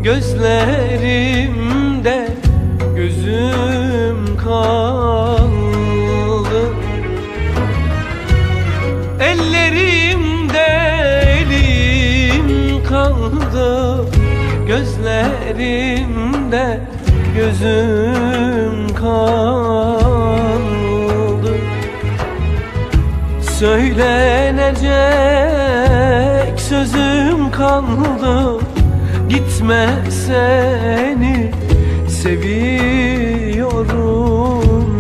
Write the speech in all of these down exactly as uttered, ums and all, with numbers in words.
gözlerimde gözüm kaldı. Ellerimde elim kaldı, gözlerimde gözüm kaldı. Söylenecek sözüm kaldı, gitme seni seviyorum.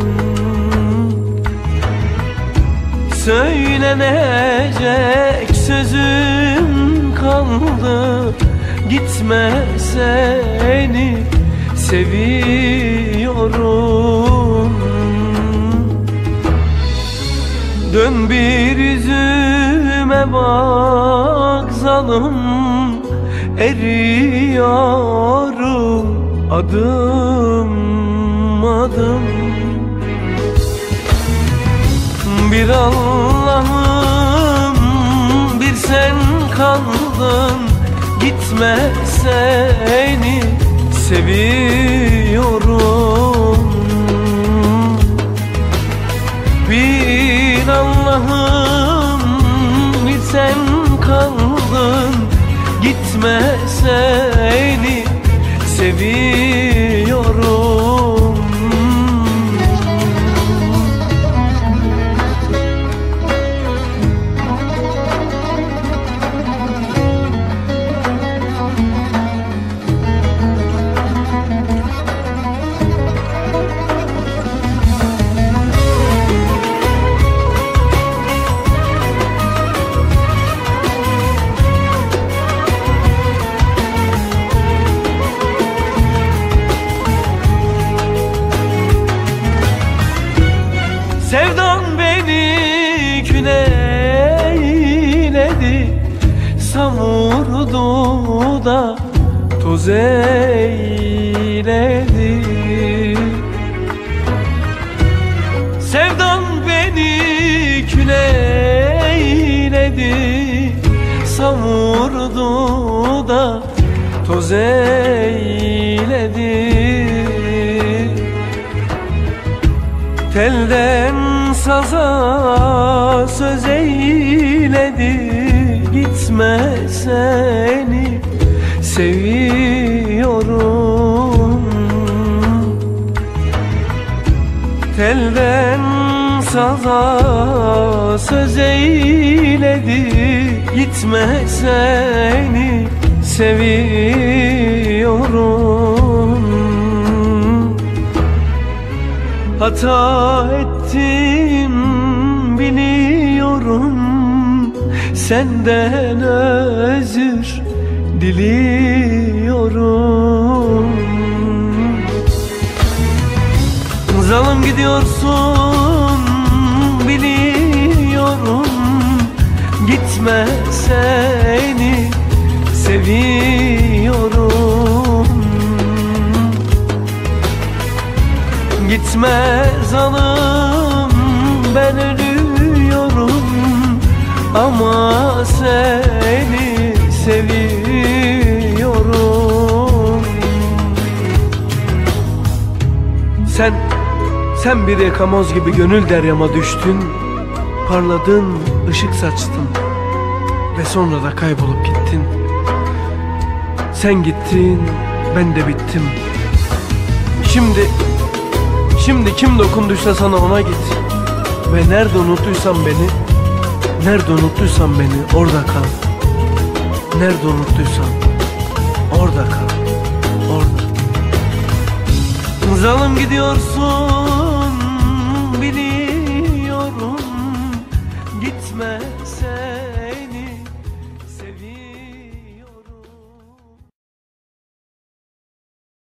Söylenecek sözüm kaldı, gitme seni seviyorum. Dön bir yüzüme bak zalim, eriyorum adım adım. Bir Allah'ım bir sen kaldın, gitme seni seviyorum. Bir Allah'ım bir sen kaldın, gitme seni seviyorum. Sevdan beni küleyledi, savurdu da toz eyledi. Sevdan beni küleyledi, savurdu da toz eyledi. Telden saza söz eyledi, gitme seni seviyorum. Telden saza söz eyledi, gitme seni seviyorum. Hata ettim biliyorum, senden özür diliyorum. Zalim gidiyorsun biliyorum, gitme seni seviyorum. Gitme zalim ben ölüyorum, ama seni seviyorum. Sen, sen bir yakamoz gibi gönül deryama düştün, parladın, ışık saçtın ve sonra da kaybolup gittin. Sen gittin, ben de bittim. Şimdi Şimdi kim dokunduysa sana ona git. Ve nerede unuttuysan beni, nerede unuttuysan beni orada kal. Nerede unuttuysan orada kal, orada. Zalim gidiyorsun biliyorum, gitme sen.